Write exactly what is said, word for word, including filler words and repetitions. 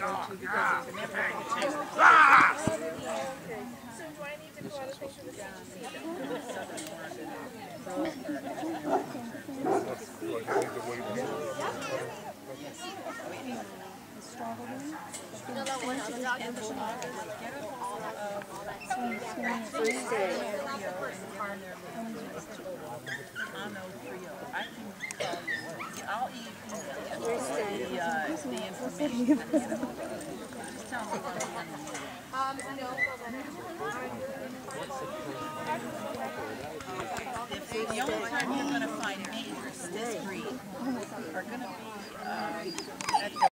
go to because it's never going to change. So do I need to go out and picture the No, that one other dog in the I'll eat the, uh, the information. Um, no. If the only time you're going to find majors this breed are going to be uh, at the